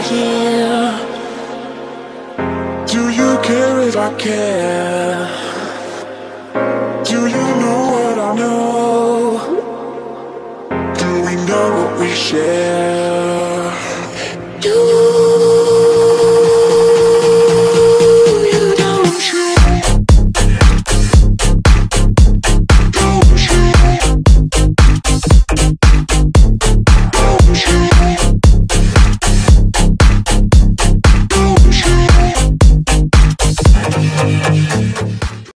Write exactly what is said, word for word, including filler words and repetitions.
here. Do you care if I care? Do you know what I know? Do we know what we share?